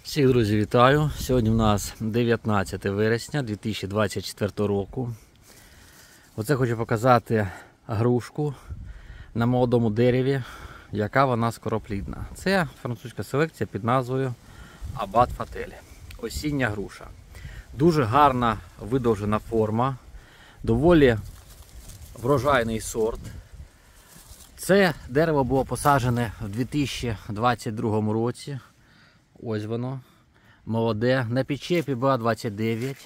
Всіх, друзі, вітаю! Сьогодні у нас 19 вересня 2024 року. Оце хочу показати грушку на молодому дереві, яка вона скороплідна. Це французька селекція під назвою Абат Фатель. Осіння груша. Дуже гарна видовжена форма, доволі врожайний сорт. Це дерево було посаджене в 2022 році. Ось воно, молоде, на підчепі БА-29.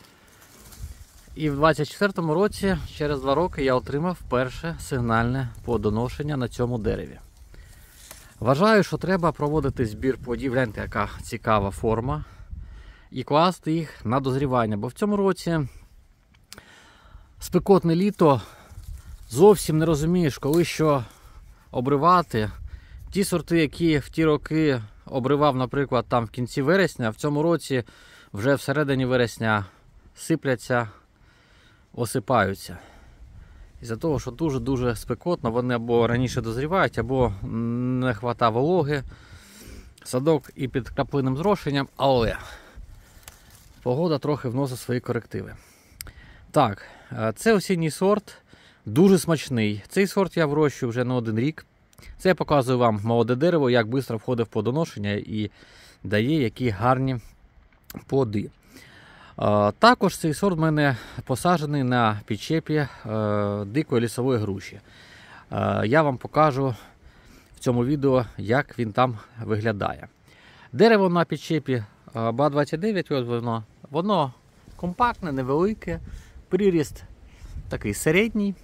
І в 2024 році, через 2 роки, я отримав перше сигнальне плодоношення на цьому дереві. Вважаю, що треба проводити збір плодів, гляньте, яка цікава форма, і класти їх на дозрівання. Бо в цьому році спекотне літо, зовсім не розумієш, коли що обривати. Ті сорти, які в ті роки обривав, наприклад, там в кінці вересня, в цьому році вже всередині вересня сипляться, осипаються. Із-за того, що дуже-дуже спекотно, вони або раніше дозрівають, або не вистачає вологи, садок і під краплинним зрошенням, але погода трохи вносить свої корективи. Так, це осінній сорт, дуже смачний. Цей сорт я вирощую вже не 1 рік. Це я показую вам молоде дерево, як швидко входить в плодоношення і дає які гарні плоди. Також цей сорт в мене посаджений на підчепі дикої лісової груші. Я вам покажу в цьому відео, як він там виглядає. Дерево на підчепі БА-29, воно компактне, невелике, приріст такий середній.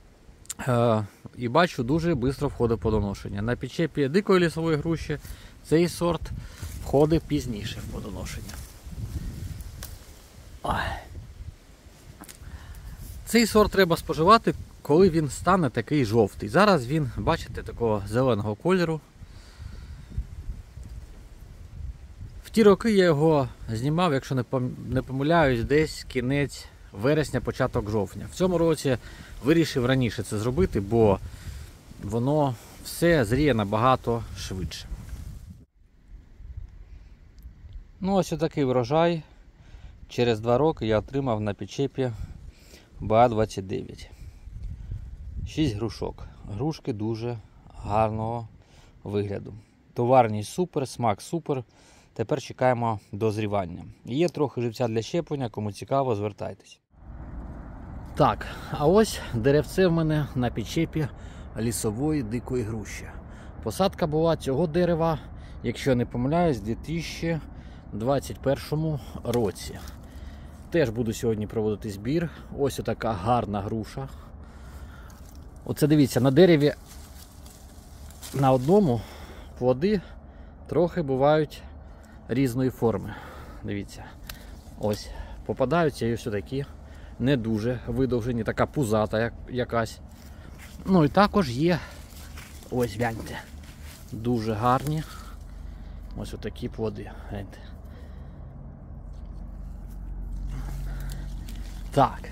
І бачу, дуже швидко входить в плодоношення. На підчепі дикої лісової груші цей сорт входить пізніше в плодоношення. Цей сорт треба споживати, коли він стане такий жовтий. Зараз він, бачите, такого зеленого кольору. В ті роки я його знімав, якщо не помиляюсь, десь кінець вересня, початок жовтня. В цьому році вирішив раніше це зробити, бо воно все зріє набагато швидше. Ну, ось отакий врожай. Через 2 роки я отримав на підчепі БА-29. 6 грушок. Грушки дуже гарного вигляду. Товарність супер, смак супер. Тепер чекаємо дозрівання. Є трохи живця для щеплення, кому цікаво, звертайтесь. Так, а ось деревце в мене на підчепі лісової дикої груші. Посадка була цього дерева, якщо не помиляюсь, у 2021 році. Теж буду сьогодні проводити збір. Ось така гарна груша. Оце дивіться, на дереві на одному плоди трохи бувають різної форми. Дивіться, ось попадаються і ось такі. Не дуже видовжені, така пузата якась. Ну і також є, ось гляньте, дуже гарні. Ось отакі плоди. Гляньте. Так.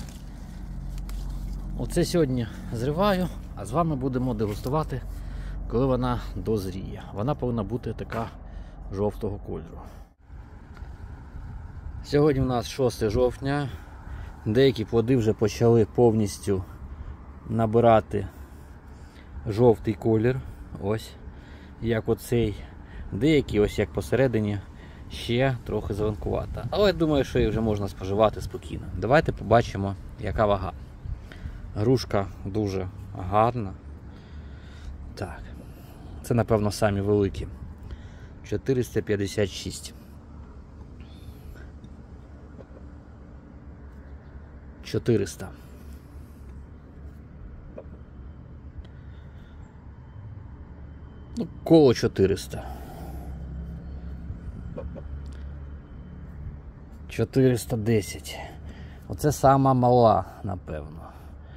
Оце сьогодні зриваю, а з вами будемо дегустувати, коли вона дозріє. Вона повинна бути така жовтого кольору. Сьогодні у нас 6 жовтня. Деякі плоди вже почали повністю набирати жовтий колір. Ось, як оцей. Деякі, ось як посередині, ще трохи зеленкувата. Але я думаю, що її вже можна споживати спокійно. Давайте побачимо, яка вага. Грушка дуже гарна. Так, це, напевно, самі великі. 456. 400. Ну, коло 400. 410. Оце сама мала, напевно.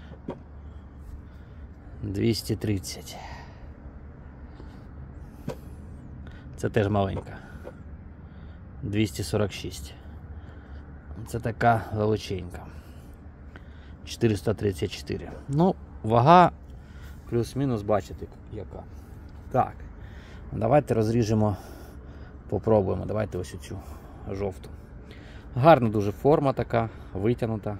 230. Це теж маленька. 246. Це така величенька. 434. Ну, вага плюс-мінус, бачите, яка. Так, давайте розріжемо Попробуємо, давайте ось цю жовту. Гарна дуже форма така, витягнута.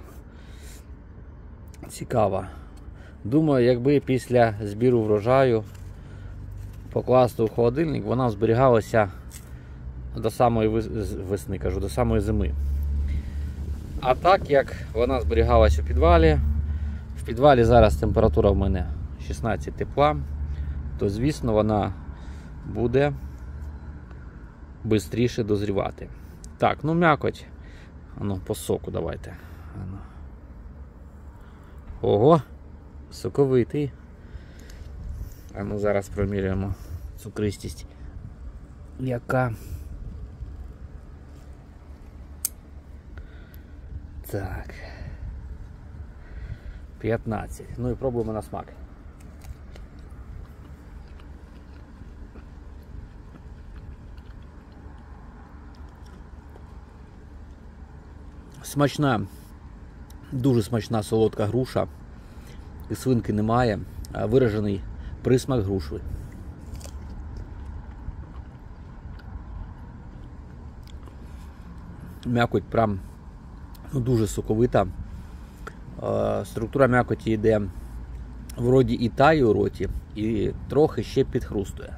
Цікава. Думаю, якби після збіру врожаю покласти у холодильник, вона зберігалася до самої весни, кажу, до самої зими. А так як вона зберігалась у підвалі, в підвалі зараз температура в мене 16 тепла, то звісно вона буде швидше дозрівати. Так, ну м'якоть. Ану, по соку давайте. Ану. Ого, соковитий. А ну зараз проміряємо цукристість. Яка? Так. 15. Ну і пробуємо на смак. Смачна, дуже смачна солодка груша. Кислинки немає, а виражений присмак груші. М'якоть прям дуже соковита. Структура м'якоті йде вроді і тає у роті, і трохи ще підхрустує.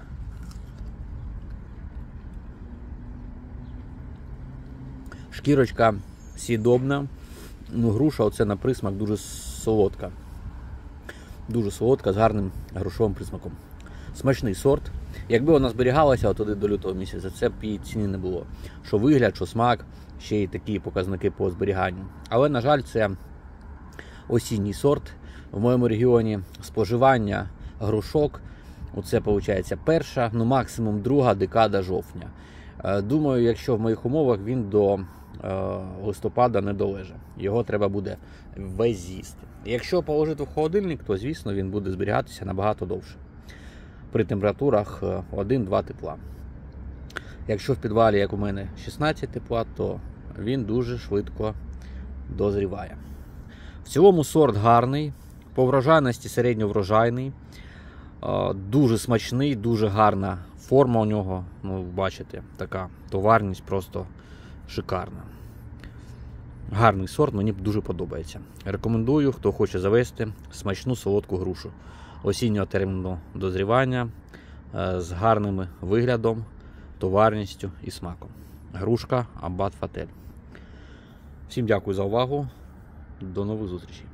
Шкірочка сідобна, ну груша оце на присмак дуже солодка. Дуже солодка, з гарним грушовим присмаком. Смачний сорт. Якби вона зберігалася от до лютого місяця, це б її ціни не було. Що вигляд, що смак, ще й такі показники по зберіганню. Але, на жаль, це осінній сорт. В моєму регіоні споживання грушок, оце виходить перша, ну максимум друга декада жовтня. Думаю, якщо в моїх умовах він до листопада не долеже. Його треба буде весь з'їсти. Якщо положити в холодильник, то звісно він буде зберігатися набагато довше. При температурах 1-2 тепла. Якщо в підвалі, як у мене, 16 тепла, то він дуже швидко дозріває. В цілому сорт гарний, по врожайності середньоврожайний, дуже смачний, дуже гарна форма у нього, ну бачите, така товарність просто шикарна. Гарний сорт, мені дуже подобається. Рекомендую, хто хоче завести смачну солодку грушу осіннього терміну дозрівання з гарним виглядом, товарністю і смаком. Грушка Аббат Фатель. Всім дякую за увагу. До нових зустрічей.